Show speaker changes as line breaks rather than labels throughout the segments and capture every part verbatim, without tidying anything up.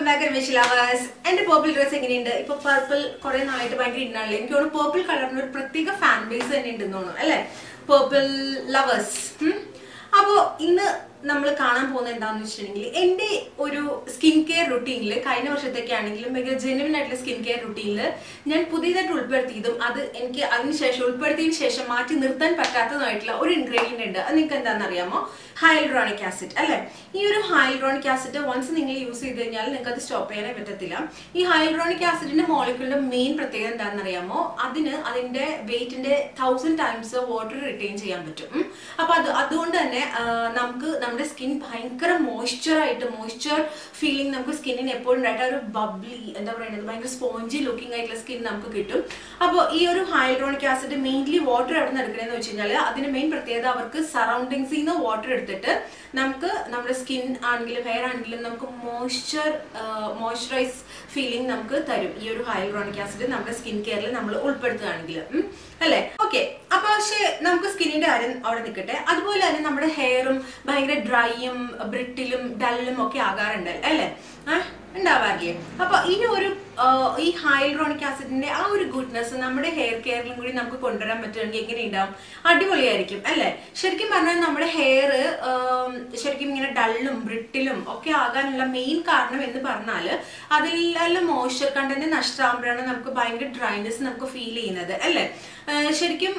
welcome back karimashi.lovers. And the purple dress again. Now purple kore naayittu bhayangara innalla. Enki oru purple color nu oru pratyeka fan base thanne undu thonu alle. Purple lovers. Hmm? Appo innu നമ്മൾ കാണാൻ പോകുന്നത് എന്താണെന്ന് വെച്ചിട്ടുണ്ടെങ്കിൽ എൻ്റെ ഒരു skin care റുട്ടീനിൽ കഴിഞ്ഞ വർഷത്തേക്ക് ആണെങ്കിലും ഭയങ്കര ജെനുവിൻ ആയിട്ടുള്ള സ്കിൻ കെയർ റുട്ടീനിൽ ഞാൻ പുതിയതായിട്ട് ഉൾപ്പെടുത്തിയതും അത് എനിക്ക് അതിനുശേഷം ഉൾപ്പെടുത്തിയതിന് ശേഷം മാറ്റി നിർത്താൻ പറ്റാത്തതായിട്ടുള്ള ഒരു ഇൻഗ്രീഡിയൻ്റ് ഉണ്ട്. അത് നിങ്ങൾക്ക് എന്താണെന്ന് അറിയാമോ? ഹൈലൂറോണിക് ആസിഡ് അല്ലേ? ഈ ഒരു ഹൈലൂറോണിക് ആസിഡ് വൺസ് നിങ്ങൾ യൂസ് ചെയ്ത് കഴിഞ്ഞാൽ നിങ്ങൾക്ക് അത് സ്റ്റോപ്പ് ചെയ്യാനേ പറ്റത്തില്ല. ഈ ഹൈലൂറോണിക് ആസിഡിന്റെ മോളിക്യൂളിന്റെ മെയിൻ പ്രത്യേകത എന്താണെന്ന് അറിയാമോ? അതിന് അതിന്റെ വെയിറ്റിന്റെ തൗസൻഡ് ടൈംസ് വാട്ടർ റിട്ടൈൻ ചെയ്യാൻ പറ്റും. അപ്പൊ അത് അതുകൊണ്ട് തന്നെ നമുക്ക് നമ്മുടെ സ്കിൻ ഭയങ്കര മോയ്സ്ചർ ആയിട്ട് മോയ്സ്ചർ ഫീലിംഗ് നമുക്ക് സ്കിന്നിന് എപ്പോഴും ഉണ്ടായിട്ട് ഒരു ബബ്ലി എന്താ പറയുന്നത് ഭയങ്കര സ്പോഞ്ചി ലുക്കിംഗ് ആയിട്ടുള്ള സ്കിൻ നമുക്ക് കിട്ടും. അപ്പോൾ ഈ ഒരു ഹൈലൂറോണിക് ആസിഡ് മെയിൻലി വാട്ടർ എവിടെ നിന്ന് എടുക്കണമെന്ന് വെച്ച് കഴിഞ്ഞാൽ അതിന്റെ മെയിൻ പ്രത്യേകത അവർക്ക് സറൗണ്ടിങ്സിൽ നിന്ന് വാട്ടർ എടുത്തിട്ട് നമുക്ക് നമ്മുടെ സ്കിൻ ആണെങ്കിലും ഹെയർ ആണെങ്കിലും നമുക്ക് മോയ്സ്ചർ മോയ്സ്ചറൈസ് ഫീലിംഗ് നമുക്ക് തരും. ഈ ഒരു ഹൈലൂറോണിക് ആസിഡ് നമ്മുടെ സ്കിൻ കെയറിൽ നമ്മൾ ഉൾപ്പെടുത്തുകയാണെങ്കിൽ അല്ലേ? ഓക്കെ, അപ്പൊ പക്ഷെ നമുക്ക് സ്കിന്നിന്റെ കാര്യം അവിടെ നിൽക്കട്ടെ. അതുപോലെ തന്നെ നമ്മുടെ ഹെയറും ഭയങ്കര ഡ്രൈയും ബ്രിട്ടിലും ഡല്ലും ഒക്കെ ആകാറുണ്ട് അല്ലേ? ഉണ്ടാവാറില്ലേ? അപ്പൊ ഇനി ഒരു ഈ ഹൈലൂറോണിക് ആസിഡിന്റെ ആ ഒരു ഗുഡ്നെസ് നമ്മുടെ ഹെയർ കെയറിലും കൂടി നമുക്ക് കൊണ്ടുവരാൻ പറ്റുമെങ്കിൽ എങ്ങനെ ഉണ്ടാവും? അടിപൊളിയായിരിക്കും അല്ലേ? ശരിക്കും പറഞ്ഞാൽ നമ്മുടെ ഹെയർ ശരിക്കും ഇങ്ങനെ ഡള്ളും ബ്രിട്ടിലും ഒക്കെ ആകാനുള്ള മെയിൻ കാരണം എന്ന് പറഞ്ഞാൽ അതിലെല്ലാം മോയ്സ്ചർ കണ്ടന്റ് നഷ്ടമാകുമ്പോഴാണ് നമുക്ക് ഭയങ്കര ഡ്രൈനെസ് നമുക്ക് ഫീൽ ചെയ്യുന്നത് അല്ലേ? ശരിക്കും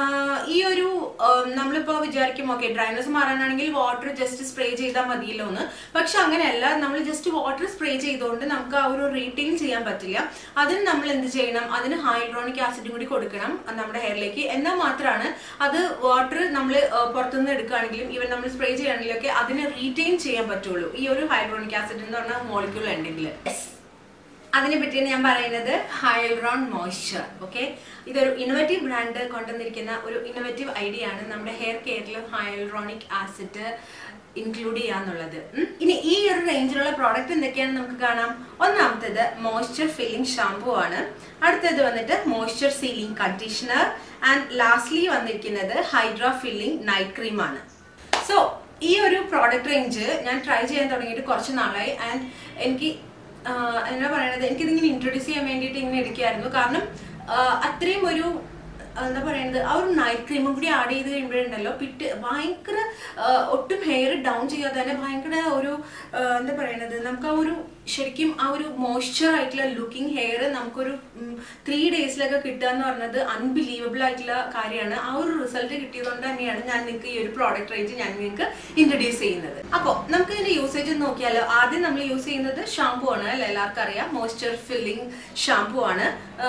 ഈ ഒരു നമ്മളിപ്പോ വിചാരിക്കും ഓക്കെ ഡ്രൈനെസ് മാറാനാണെങ്കിൽ വാട്ടർ ജസ്റ്റ് സ്പ്രേ ചെയ്താൽ മതിയല്ലോ എന്ന്. പക്ഷെ അങ്ങനെയല്ല, നമ്മൾ ജസ്റ്റ് വാട്ടർ സ്പ്രേ ചെയ്തുകൊണ്ട് നമുക്ക് ആ ഒരു റീറ്റെയിൻ ചെയ്യാൻ പറ്റില്ല. അതിന് നമ്മൾ എന്ത് ചെയ്യണം? അതിന് ഹൈലൂറോണിക് ആസിഡും കൂടി കൊടുക്കണം നമ്മുടെ ഹെയറിലേക്ക്. എന്നാൽ മാത്രമാണ് അത് വാട്ടർ നമ്മൾ പുറത്തുനിന്ന് എടുക്കുകയാണെങ്കിലും ഈവൻ നമ്മൾ സ്പ്രേ ചെയ്യുകയാണെങ്കിലും ഒക്കെ അതിന് റീറ്റെയിൻ ചെയ്യാൻ പറ്റുള്ളൂ ഈ ഒരു ഹൈലൂറോണിക് ആസിഡ് എന്ന് പറഞ്ഞ മോളിക്യൂൾ ഉണ്ടെങ്കിൽ. അതിനെ പറ്റിയാണ് ഞാൻ പറയുന്നത്, ഹൈലൂറോൺ മോയ്സ്ചർ. ഓക്കെ, ഇതൊരു ഇന്നോവേറ്റീവ് ബ്രാൻഡ് കൊണ്ടുവന്നിരിക്കുന്ന ഒരു ഇന്നോവേറ്റീവ് ഐഡിയ ആണ് നമ്മുടെ ഹെയർ കെയറിൽ ഹൈലൂറോണിക് ആസിഡ് ഇൻക്ലൂഡ് ചെയ്യാന്നുള്ളത്. ഇനി ഈ ഒരു റേഞ്ചിലുള്ള പ്രോഡക്റ്റ് എന്തൊക്കെയാണെന്ന് നമുക്ക് കാണാം. ഒന്നാമത്തേത് മോയ്സ്ചർ ഫില്ലിംഗ് ഷാംപൂ ആണ്. അടുത്തത് വന്നിട്ട് moisture sealing conditioner and lastly വന്നിരിക്കുന്നത് ഹൈഡ്രാ ഫില്ലിംഗ് നൈറ്റ് ക്രീം ആണ്. സോ ഈ ഒരു പ്രോഡക്റ്റ് റേഞ്ച് ഞാൻ ട്രൈ ചെയ്യാൻ തുടങ്ങിയിട്ട് കുറച്ച് നാളായി. ആൻഡ് എനിക്ക് എന്താ പറയണത്, എനിക്കിതിങ്ങനെ ഇൻട്രൊഡ്യൂസ് ചെയ്യാൻ വേണ്ടിയിട്ട് ഇങ്ങനെ എടുക്കുകയായിരുന്നു. കാരണം അത്രയും ഒരു എന്താ പറയുന്നത് ആ ഒരു നൈറ്റ് ക്രീമും കൂടി ആഡ് ചെയ്ത് കഴിയുമ്പോഴുണ്ടല്ലോ പിറ്റ് ഭയങ്കര ഒട്ടും ഹെയർ ഡൗൺ ചെയ്യാതെ തന്നെ ഭയങ്കര ഒരു എന്താ പറയണത് നമുക്ക് ആ ഒരു ശരിക്കും ആ ഒരു മോയ്സ്ചർ ആയിട്ടുള്ള ലുക്കിംഗ് ഹെയർ നമുക്കൊരു ത്രീ ഡേയ്സിലൊക്കെ കിട്ടുക എന്ന് പറഞ്ഞത് അൺബിലീവബിൾ ആയിട്ടുള്ള കാര്യമാണ്. ആ ഒരു റിസൾട്ട് കിട്ടിയതുകൊണ്ട് തന്നെയാണ് ഞാൻ നിങ്ങൾക്ക് ഈ ഒരു പ്രോഡക്റ്റ് റേഞ്ച് ഞാൻ നിങ്ങൾക്ക് ഇൻട്രൊഡ്യൂസ് ചെയ്യുന്നത്. അപ്പോൾ നമുക്ക് ഇതിന്റെ യൂസേജ് നോക്കിയാലോ. ആദ്യം നമ്മൾ യൂസ് ചെയ്യുന്നത് ഷാംപൂ ആണ് അല്ലെ? എല്ലാവർക്കും അറിയാം, മോയ്സ്ചർ ഫില്ലിംഗ് ഷാംപൂ ആണ്.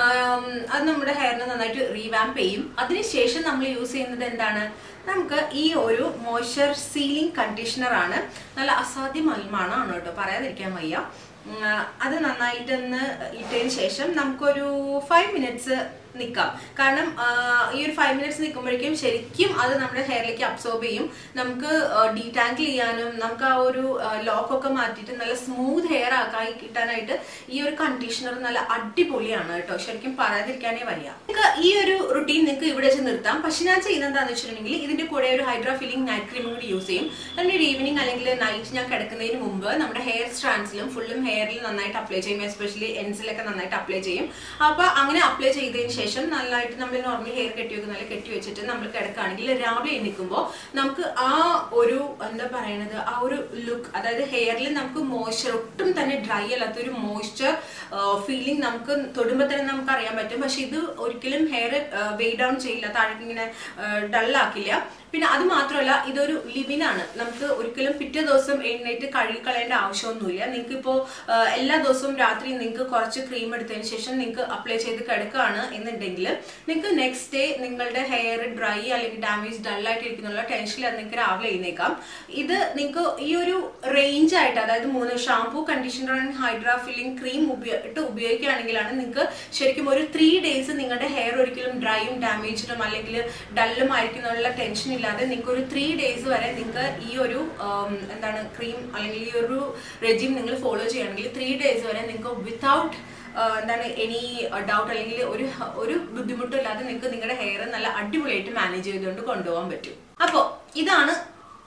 അത് നമ്മുടെ ഹെയറിനെ നന്നായിട്ട് റീവാമ്പ് ചെയ്യും. അതിനുശേഷം നമ്മൾ യൂസ് ചെയ്യുന്നത് എന്താണ്? നമുക്ക് ഈ ഒരു മോയ്സ്ചർ സീലിംഗ് കണ്ടീഷണർ ആണ്. നല്ല അസാധ്യ മണമാണ് കേട്ടോ, പറയാതിരിക്കാൻ വയ്യ. അത് നന്നായിട്ടൊന്ന് ഇട്ടതിന് ശേഷം നമുക്കൊരു ഫൈവ് മിനിറ്റ്സ് നിൽക്കാം. കാരണം ഈ ഒരു ഫൈവ് മിനിറ്റ്സ് നിൽക്കുമ്പോഴേക്കും ശരിക്കും അത് നമ്മുടെ ഹെയറിലേക്ക് അബ്സോർബ് ചെയ്യും. നമുക്ക് ഡീടാങ്കിൾ ചെയ്യാനും നമുക്ക് ആ ഒരു ലോക്കൊക്കെ മാറ്റിയിട്ട് നല്ല സ്മൂത്ത് ഹെയർ ആക്കി കിട്ടാനായിട്ട് ഈ ഒരു കണ്ടീഷണർ നല്ല അടിപൊളിയാണ് കേട്ടോ, ശരിക്കും പറയാതിരിക്കാനേ വയ്യ. നിങ്ങൾക്ക് ഈ ഒരു റുട്ടീൻ നിങ്ങൾക്ക് ഇവിടെ വെച്ച് നിർത്താം. പക്ഷെ ഞാൻ ചെയ്യുന്നത് എന്താണെന്ന് വെച്ചിട്ടുണ്ടെങ്കിൽ ഇതിന്റെ കൂടെ ഒരു ഹൈഡ്രാ ഫില്ലിംഗ് നൈറ്റ് ക്രീമും കൂടി യൂസ് ചെയ്യും. അതിൻ്റെ ഒരു ഈവനിങ് അല്ലെങ്കിൽ നൈറ്റ് ഞാൻ കിടക്കുന്നതിന് മുമ്പ് നമ്മുടെ ഹെയർ സ്ട്രാൻഡ്സിലും ഫുള്ളും ഹെയറിൽ നന്നായിട്ട് അപ്ലൈ ചെയ്യും. എസ്പെഷ്യലി എൻസിലൊക്കെ നന്നായിട്ട് അപ്ലൈ ചെയ്യും. അപ്പൊ അങ്ങനെ അപ്ലൈ ചെയ്തതിന് ശേഷം നല്ലതായിട്ട് നമ്മൾ നോർമൽ ഹെയർ കെട്ടി വെക്കുന്ന കെട്ടി വെച്ചിട്ട് നമ്മൾ കിടക്കുകയാണെങ്കിൽ രാവിലെ എണീക്കുമ്പോൾ നമുക്ക് ആ ഒരു എന്താ പറയണത് ആ ഒരു ലുക്ക്, അതായത് ഹെയറിൽ നമുക്ക് മോയ്സ്ചർ ഒട്ടും തന്നെ ഡ്രൈ അല്ലാത്ത ഒരു മോയ്സ്ചർ ഫീലിംഗ് നമുക്ക് തൊടുമ്പോൾ തന്നെ നമുക്ക് അറിയാൻ പറ്റും. പക്ഷെ ഇത് ഒരിക്കലും ഹെയർ വെയ് ഡൗൺ ചെയ്യില്ല, താഴേക്ക് ഇങ്ങനെ ഡള്ളാക്കില്ല. പിന്നെ അത് മാത്രമല്ല ഇതൊരു ലിവിനാണ്. നമുക്ക് ഒരിക്കലും പിറ്റേ ദിവസം എണ്ണയിട്ട് കഴുകിക്കളയേണ്ട ആവശ്യമൊന്നുമില്ല. നിങ്ങൾക്ക് ഇപ്പോൾ എല്ലാ ദിവസവും രാത്രി നിങ്ങൾക്ക് കുറച്ച് ക്രീം എടുത്തതിന് ശേഷം നിങ്ങൾക്ക് അപ്ലൈ ചെയ്ത് കിടക്കുകയാണ് എന്നുണ്ടെങ്കിൽ നിങ്ങൾക്ക് നെക്സ്റ്റ് ഡേ നിങ്ങളുടെ ഹെയർ ഡ്രൈ അല്ലെങ്കിൽ ഡാമേജ് ഡള്ളായിട്ട് ഇരിക്കുന്നുള്ള ടെൻഷനിൽ അത് നിങ്ങൾക്ക് രാവിലെ എഴുന്നേക്കാം. ഇത് നിങ്ങൾക്ക് ഈ ഒരു റേഞ്ച് ആയിട്ട് അതായത് മൂന്ന് shampoo conditioner and hydra filling cream ഉപയോഗിട്ട് ഉപയോഗിക്കുകയാണെങ്കിലാണ് നിങ്ങൾക്ക് ശരിക്കും ഒരു ത്രീ ഡേയ്സ് നിങ്ങളുടെ ഹെയർ ഒരിക്കലും ഡ്രൈയും ഡാമേജ്ഡും അല്ലെങ്കിൽ ഡല്ലും ആയിരിക്കുന്നുള്ള ടെൻഷൻ ഇല്ലാതെ നിങ്ങൾക്ക് ഒരു ത്രീ ഡേയ്സ് വരെ നിങ്ങൾക്ക് ഈ ഒരു എന്താണ് ക്രീം അല്ലെങ്കിൽ ഈ ഒരു റെജിം നിങ്ങൾ ഫോളോ ചെയ്യുകയാണെങ്കിൽ ത്രീ ഡേയ്സ് വരെ നിങ്ങൾക്ക് വിത്തൗട്ട് എന്താണ് എനി ഡൗട്ട് അല്ലെങ്കിൽ ഒരു ഒരു ബുദ്ധിമുട്ടില്ലാതെ നിങ്ങൾക്ക് നിങ്ങളുടെ ഹെയർ നല്ല അടിപൊളിയായിട്ട് മാനേജ് ചെയ്തുകൊണ്ട് കൊണ്ടുപോകാൻ പറ്റും. അപ്പോൾ ഇതാണ്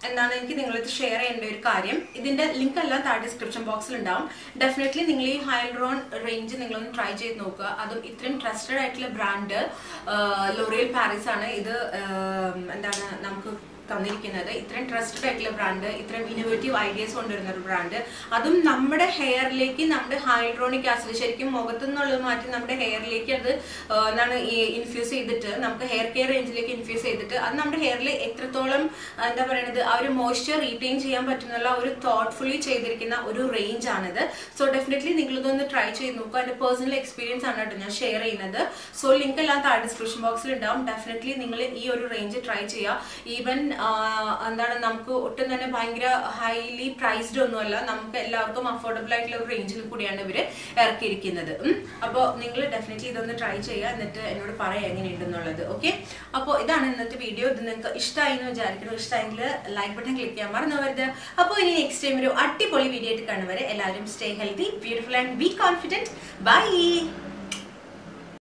എന്താണ് എനിക്ക് നിങ്ങളത് ഷെയർ ചെയ്യേണ്ട ഒരു കാര്യം, ഇതിന്റെ ലിങ്ക് എല്ലാം താഴെ ഡിസ്ക്രിപ്ഷൻ ബോക്സിൽ ഉണ്ടാവും. ഡെഫിനറ്റ്ലി നിങ്ങൾ ഈ ഹൈലറോൺ റേഞ്ച് നിങ്ങളൊന്ന് ട്രൈ ചെയ്ത് നോക്കുക. അതും ഇത്രയും ട്രസ്റ്റഡ് ആയിട്ടുള്ള ബ്രാൻഡ് ലോറിയൽ പാരീസ് ആണ് ഇത് എന്താണ് നമുക്ക് തന്നിരിക്കുന്നത്. ഇത്രയും ട്രസ്റ്റഡ് ആയിട്ടുള്ള ബ്രാൻഡ്, ഇത്രയും ഇന്നോവേറ്റീവ് ഐഡിയാസ് കൊണ്ടുവരുന്ന ഒരു ബ്രാൻഡ്, അതും നമ്മുടെ ഹെയറിലേക്ക് നമ്മുടെ ഹൈലറോണിക് ആസിഡ് ശരിക്കും മുഖത്തു നിന്നുള്ളത് മാറ്റി നമ്മുടെ ഹെയറിലേക്ക് അത് എന്താണ് ഇൻഫ്യൂസ് ചെയ്തിട്ട് നമുക്ക് ഹെയർ കെയർ റേഞ്ചിലേക്ക് ഇൻഫ്യൂസ് ചെയ്തിട്ട് അത് നമ്മുടെ ഹെയറിൽ എത്രത്തോളം എന്താ പറയുന്നത് ആ ഒരു മോയ്സ്ചർ റീറ്റെയിൻ ചെയ്യാൻ പറ്റുന്നുള്ള ഒരു തോട്ട്ഫുള്ളി ചെയ്തിരിക്കുന്ന ഒരു റേഞ്ച് ആണിത്. സോ ഡെഫിനറ്റ്ലി നിങ്ങളിതൊന്ന് ട്രൈ ചെയ്ത് നോക്കുക. എൻ്റെ പേഴ്സണൽ എക്സ്പീരിയൻസ് ആണ് കേട്ടോ ഞാൻ ഷെയർ ചെയ്യുന്നത്. സോ ലിങ്ക് എല്ലാം താഴെ ഡിസ്ക്രിപ്ഷൻ ബോക്സിൽ ഉണ്ടാവും. ഡെഫിനറ്റ്ലി നിങ്ങൾ ഈ ഒരു റേഞ്ച് ട്രൈ ചെയ്യുക. ഈവൻ എന്താണ് നമുക്ക് ഒട്ടും തന്നെ ഭയങ്കര ഹൈലി പ്രൈസ്ഡ് ഒന്നുമല്ല, നമുക്ക് എല്ലാവർക്കും അഫോർഡബിൾ ആയിട്ടുള്ള ഒരു റേഞ്ചിൽ കൂടിയാണ് ഇവർ ഇറക്കിയിരിക്കുന്നത്. അപ്പോൾ നിങ്ങൾ ഡെഫിനറ്റ്ലി ഇതൊന്ന് ട്രൈ ചെയ്യുക, എന്നിട്ട് എന്നോട് പറയാം എങ്ങനെയുണ്ടെന്നുള്ളത്. ഓക്കെ, അപ്പോൾ ഇതാണ് ഇന്നത്തെ വീഡിയോ. ഇത് നിങ്ങൾക്ക് ഇഷ്ടമായി എന്ന് വിചാരിക്കുന്നു. ഇഷ്ടമെങ്കിൽ ലൈക്ക് ബട്ടൺ ക്ലിക്ക് ചെയ്യാൻ മറന്നുവരുത്. അപ്പോൾ ഇനി നെക്സ്റ്റ് ടൈം ഒരു അടിപൊളി വീഡിയോ ആയിട്ട് കാണുവരെ എല്ലാവരും stay healthy, beautiful and be confident. By.